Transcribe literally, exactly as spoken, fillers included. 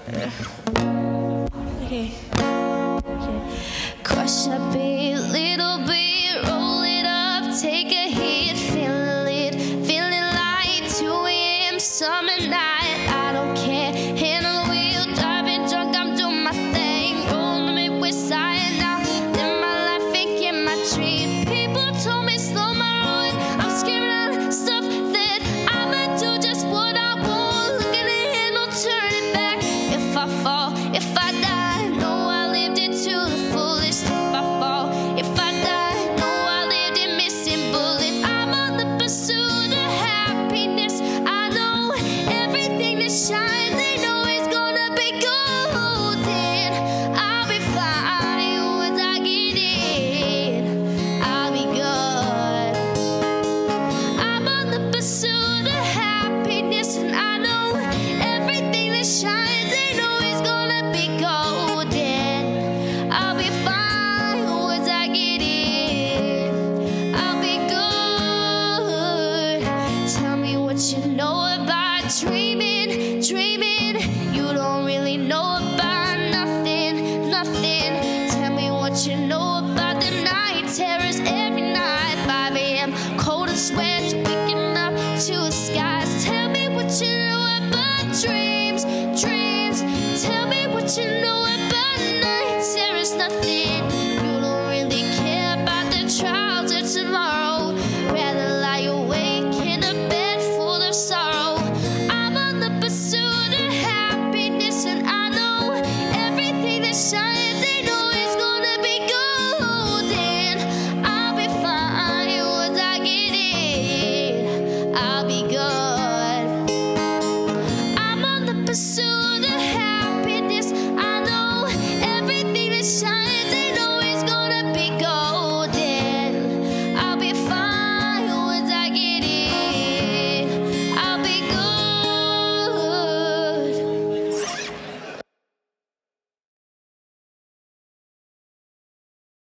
Okay. Okay. Crush a bit, little bit, roll it up, take a hit, feel it, feeling like two A M summer night. I don't care, hand on the wheel, driving drunk, I'm doing my thing, rolling me with side now, live my life and get my dream. People told me slow my rolling, I'm screaming out stuff that I'ma do just what I want, looking ahead, no turning back. If I fall, if I die,